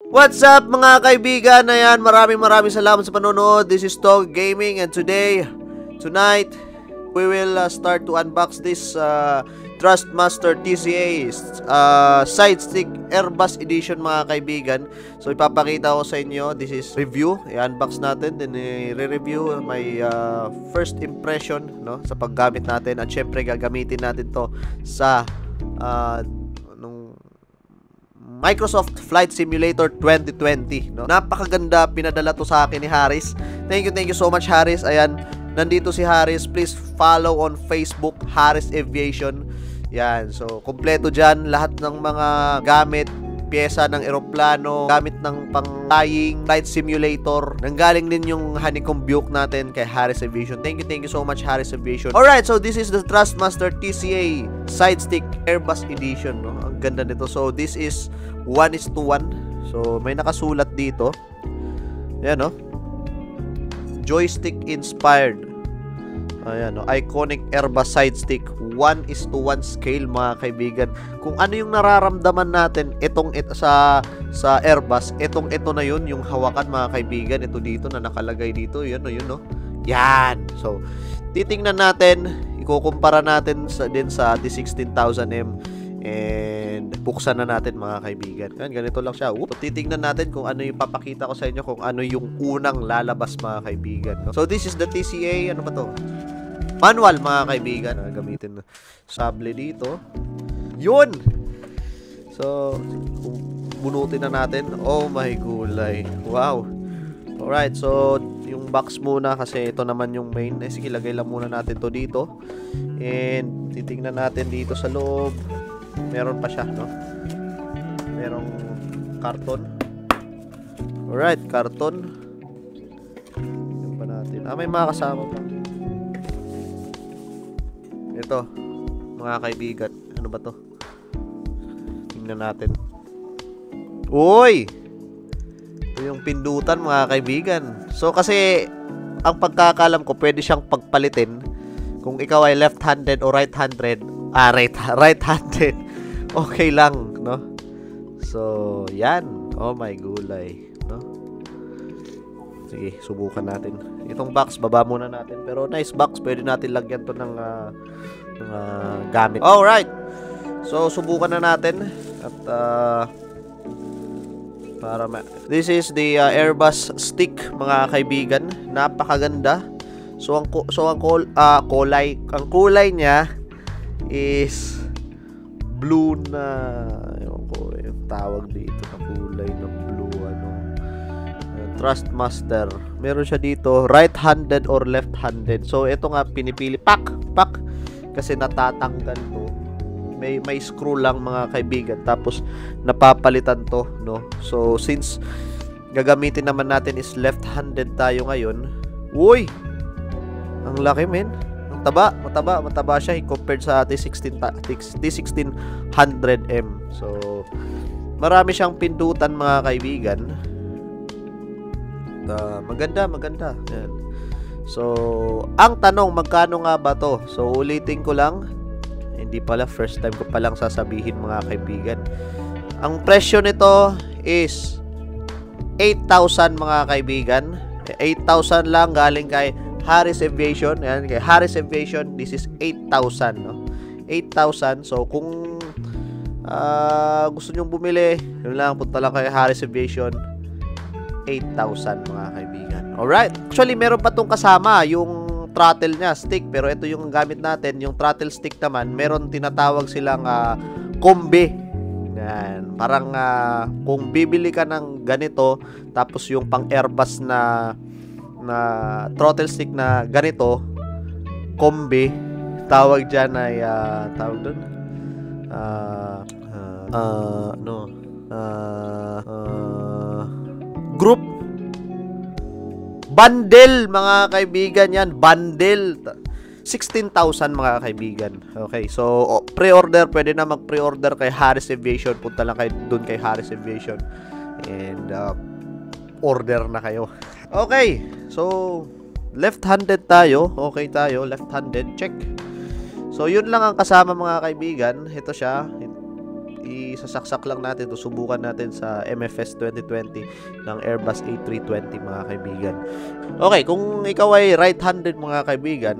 What's up mga kaibigan? Ayan, maraming salamat sa panonood. This is Tog Gaming and tonight, we will start to unbox this Thrustmaster TCA Sidestick Airbus Edition mga kaibigan. So ipapakita ko sa inyo, this is review. I-unbox natin, then i-review my first impression no, sa paggamit natin. At syempre gagamitin natin to sa Microsoft Flight Simulator 2020 no? Napakaganda, pinadala to sa akin ni Harris. Thank you so much Harris. Ayan, nandito si Harris. Please follow on Facebook, Harris Aviation. Yan, so kompleto dyan lahat ng mga gamit, pyesa ng eroplano, gamit ng pang-flying, flight simulator. Nanggaling din yung honeycomb buke natin kay Harris Aviation. Thank you so much Harris Aviation. Alright, so this is the Thrustmaster TCA Sidestick Airbus Edition no? Ang ganda nito. So this is 1:1. So may nakasulat dito. Ayan no, joystick inspired. Ayan no, iconic Airbus Sidestick 1:1 scale mga kaibigan. Kung ano yung nararamdaman natin sa Airbus, ito na yun, yung hawakan mga kaibigan. Ito dito na nakalagay dito, yun no. Yan. So titingnan natin, ikukumpara natin din sa D16000M and buksan na natin mga kaibigan. Yan, ganito lang siya. So, titingnan natin kung ano yung papakita ko sa inyo, kung ano yung unang lalabas mga kaibigan no? So this is the TCA, ano ba to? Manual mga kaibigan. Gamitin na sable dito. Yun! So, bunutin na natin. Oh my gulay. Wow! Alright, so yung box muna kasi ito naman yung main. Sige, lagay lang muna natin to dito. And titingnan natin dito sa loob. Meron pa siya, no? Merong karton. Alright, karton. Yan pa natin. May mga kasama pa. Ito, mga kaibigan. Ano ba to? Tingnan natin. Uy! Ito yung pindutan mga kaibigan. So kasi ang pagkakalam ko, pwede siyang pagpalitin kung ikaw ay left-handed o right-handed. Right-handed. Okay lang, no? So, yan. Oh my gulay, no? Sige, subukan natin. Itong box, baba muna natin. Pero nice box, pwede natin lagyan to ng gamit. Alright. So, subukan na natin. At, this is the Airbus stick, mga kaibigan. Napakaganda. So, ang kulay niya is blue na, ewan ko yung tawag dito na kulay ng blue, Thrustmaster. Meron siya dito right-handed or left-handed. So ito nga pinipili pak kasi natatanggal to. May screw lang mga kaibigan, tapos napapalitan to, no? So since gagamitin naman natin is left-handed tayo ngayon. Uy! Ang laki men. Ang mataba siya compared sa T1600M. So marami siyang pindutan mga kaibigan. Maganda. Yan. So, ang tanong, magkano nga ba to? So, ulitin ko lang. Hindi pala, first time ko palang sasabihin mga kaibigan. Ang presyo nito is 8,000 mga kaibigan. 8,000 lang galing kay Harris Aviation. Yan, kay Harris Aviation, this is 8,000, no? 8,000. So, kung gusto nyong bumili, yun lang, punta lang kay Harris Aviation. 8,000 mga kaibigan. Alright. Actually, meron pa tong kasama, yung throttle niya, stick. Pero ito yung gamit natin, yung throttle stick naman, meron tinatawag silang kombi. Yan. Parang kung bibili ka ng ganito, tapos yung pang Airbus na throttle stick na ganito, kombi, tawag dyan ay, tawag dun? Group bundle mga kaibigan, yan bundle 16,000 mga kaibigan. Okay, so pre-order, pwede na mag-pre-order kay Harris Aviation. Punta lang kayo dun kay Harris Aviation and order na kayo. Okay, so left-handed tayo. Okay tayo, left-handed, check. So yun lang ang kasama mga kaibigan. Ito siya. isasaksak lang natin to, subukan natin sa MFS 2020 ng Airbus A320 mga kaibigan. Okay, kung ikaw ay right-handed mga kaibigan,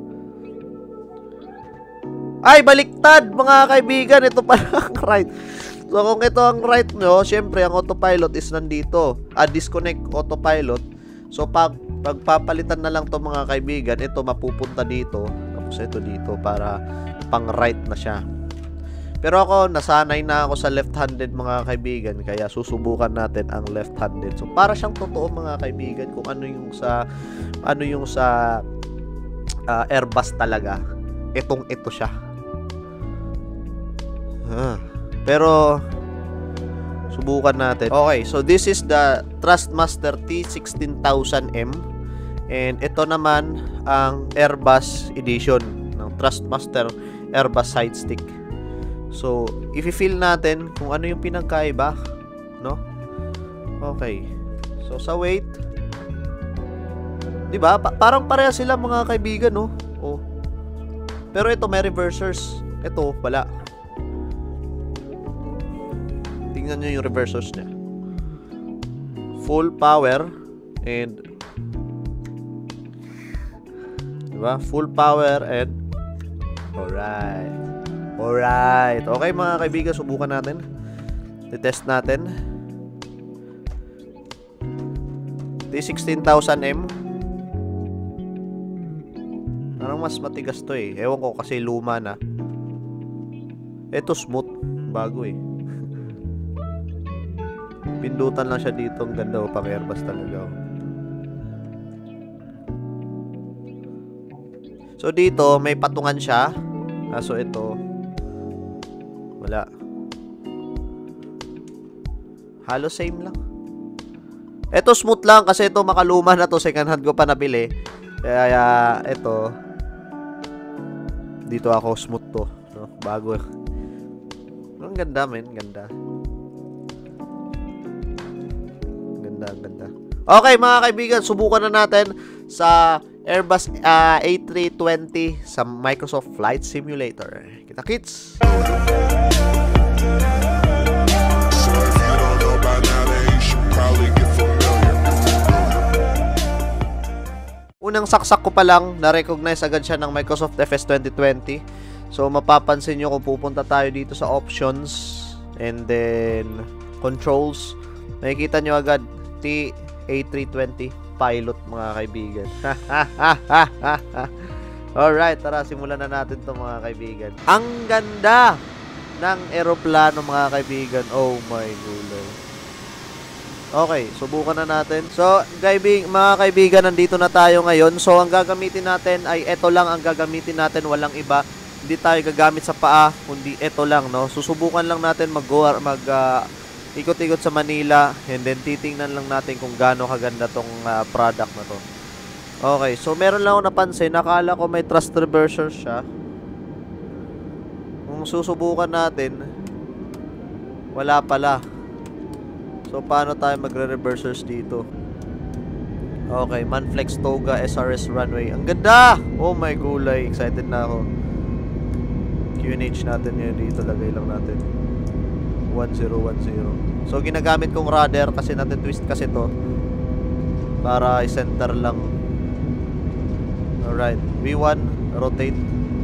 ay baliktad mga kaibigan, ito pala ang right. So kung ito ang right nyo, syempre ang autopilot is nandito, disconnect autopilot. So pagpapalitan na lang to mga kaibigan, ito mapupunta dito, tapos ito dito para pang right na siya. Pero ako, nasanay na ako sa left-handed mga kaibigan, kaya susubukan natin ang left-handed. So para siyang totoo mga kaibigan kung ano yung sa Airbus talaga. Ito siya. Pero subukan natin. Okay, so this is the Thrustmaster T16000M, and ito naman ang Airbus edition ng Thrustmaster Airbus Sidestick. So, i-feel natin kung ano yung pinagkaiba, no? Okay. So, sa weight, 'di ba? Parang pareha sila mga kaibigan, no? Oh. Pero ito may reversers. Ito wala. Tingnan niyo yung reversers niya. Full power and, 'di ba? Full power and alright. Alright. Okay mga kaibigan, subukan natin. I-test natin. T16000M. Parang mas matigas to eh. Ewan ko kasi luma na. Ito smooth. Bago eh. Pindutan lang siya dito. Ang ganda o, pang Airbus talaga. So dito may patungan siya. So ito wala. Halos same lang. Ito smooth lang kasi ito makaluma na to. Second hand ko pa nabili. Kaya ito dito ako smooth to, no? Bago. Ang ganda men, ganda. Ganda. Okay mga kaibigan, subukan na natin sa Airbus A320 sa Microsoft Flight Simulator. Kita kits. Unang saksak ko pa lang, na-recognize agad siya ng Microsoft FS 2020. So mapapansin nyo kung pupunta tayo dito sa options and then controls, makikita nyo agad A320 pilot mga kaibigan. Alright, tara simulan na natin to mga kaibigan. Ang ganda ng eroplano mga kaibigan. Oh my gulay. Okay, subukan na natin. So, mga kaibigan, nandito na tayo ngayon. So, ang gagamitin natin ay ito lang ang gagamitin natin, walang iba. Hindi tayo gagamit sa paa, kundi ito lang, no? Susubukan lang natin ikot-ikot sa Manila, and then titingnan lang natin kung gaano kaganda tong product na to. Okay, so meron lang ako napansin, nakala ko may thrust reverser siya. Kung susubukan natin, wala pala. So paano tayo magre-reversers dito? Okay, Manflex Toga SRS runway. Ang ganda! Oh my gulay, excited na ako. QNH natin ngayon dito, lagay lang natin 1010. So ginagamit kong rudder kasi natin twist kasi to para i-center lang. Alright, V1 rotate.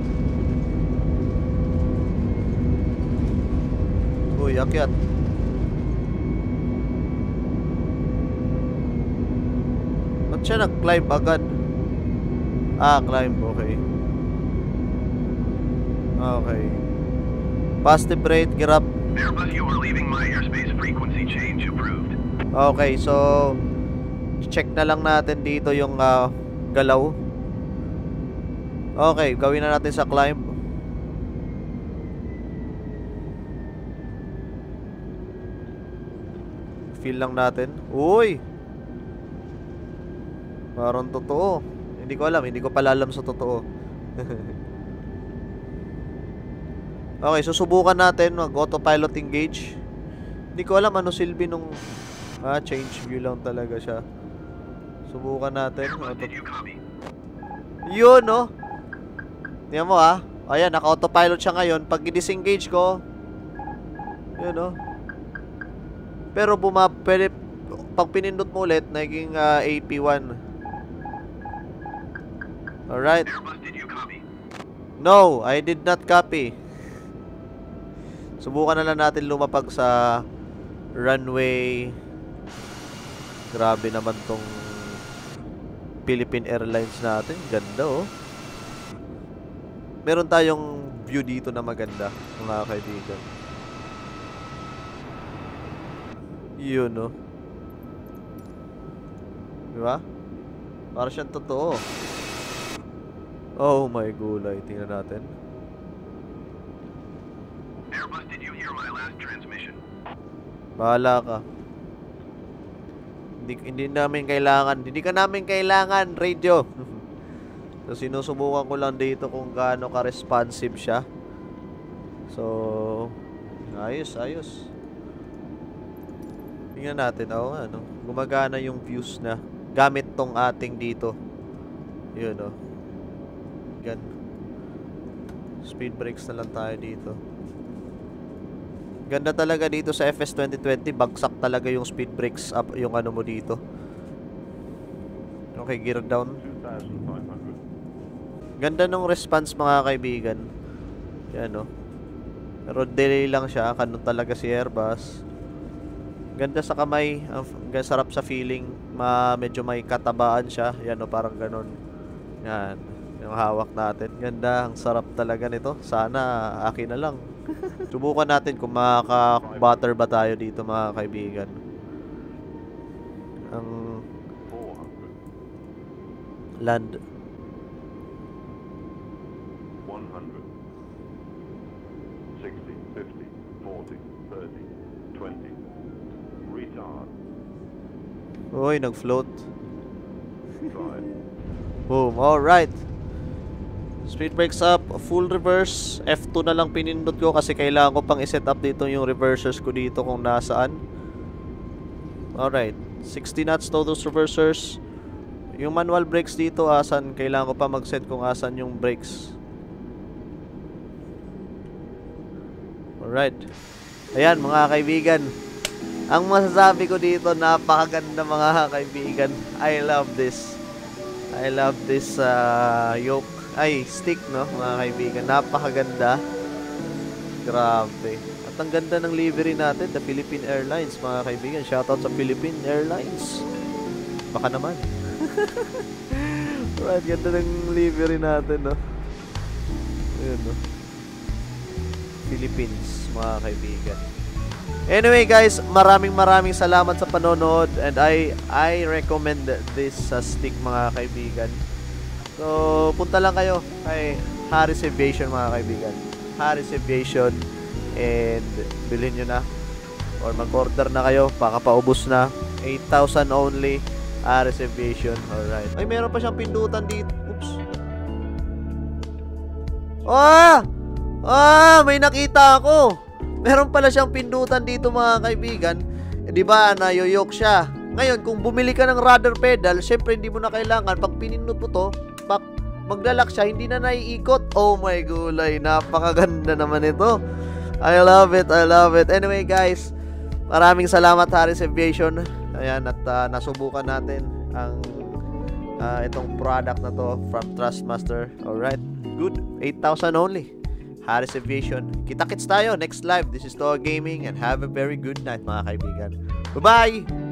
Uy, akyat. Ba't siya nag-climb agad? Climb, okay. Okay. Positive rate, grab. Airbus, you are leaving my airspace. Frequency change approved. Okay, so check na lang natin dito yung galaw. Okay, gawin na natin sa climb. Feel lang natin. Uy! Parang totoo. Hindi ko alam, hindi ko pala alam sa totoo. Okay, susubukan natin mag-autopilot engage. Hindi ko alam ano silbi nung change view lang talaga siya. Subukan natin. Yun, no? Tingnan mo, Ayan, naka-autopilot siya ngayon. Pag i-disengage ko, Yun, oh. Pero pwede, pag pinindot mo ulit, naging AP1. Alright. Airbus, did you copy? No, I did not copy. Subukan na lang natin lumapag sa runway. Grabe naman tong Philippine Airlines natin. Ganda, oh. Meron tayong view dito na maganda, mga kaibigan. Yun, oh. Diba? Para siyang totoo. Oh my gulay. Tingnan natin. Airbus, did you hear my last transmission? Bahala ka. Hindi ka namin kailangan radio. So sinusubukan ko lang dito kung gaano ka-responsive siya. So ayos. Tingnan natin. Ano, gumagana yung views na gamit tong ating dito. Yun, oh. Gan. Speed brakes na lang tayo dito. Ganda talaga dito sa FS 2020. Bagsak talaga yung speed brakes up, yung ano mo dito. Okay, gear down. Ganda ng response, mga kaibigan. Yan, no. Pero delay lang siya. Kanon talaga si Airbus. Ganda sa kamay. Ang sarap sa feeling. Medyo may katabaan siya. Yan, no, parang ganon. Yan. Yung hawak natin. Ganda. Ang sarap talaga nito. Sana akin na lang. Subukan natin kung makaka-butter ba tayo dito, mga kaibigan. Ang land 100 60 50 40 30 20 retard. Uy, nag-float. Drive. Boom, alright. Speed brakes up, full reverse. F2 na lang pinindot ko kasi kailangan ko pang i-set up dito yung reversers ko dito kung nasaan. Alright, 60 knots to those reversers. Yung manual brakes dito, asan? Kailangan ko pa mag-set kung asan yung brakes. Alright. Ayan, mga kaibigan. Ang masasabi ko dito, napakaganda, mga kaibigan. I love this. I love this yoke. Ay, stick, no, mga kaibigan. Napakaganda. Grabe. At ang ganda ng livery natin, the Philippine Airlines, mga kaibigan. Shoutout sa Philippine Airlines. Baka naman. Right, ganda ng livery natin, no. Ayun, no. Philippines, mga kaibigan. Anyway, guys, maraming salamat sa panonood. And I recommend this stick, mga kaibigan. So, punta lang kayo kay Harris Aviation, mga kaibigan. Harris Aviation. And bilhin nyo na. Or mag-order na kayo. Baka paubos na. 8,000 only. Harris Aviation. Alright. Ay, meron pa siyang pindutan dito. Oops. May nakita ako. Meron pala siyang pindutan dito, mga kaibigan. Di ba, nayoyok siya. Ngayon, kung bumili ka ng rudder pedal, syempre hindi mo na kailangan. Pag pinindot mo to, maglalak siya, hindi na naiikot. Oh my gulay, napakaganda naman ito. I love it. Anyway, guys, maraming salamat, Harris Aviation. Ayan, at nasubukan natin ang itong product na to from Thrustmaster. Alright, good. 8,000 only. Harris Aviation. Kita-kits tayo next live. This is Toa Gaming and have a very good night, mga kaibigan. Bye-bye!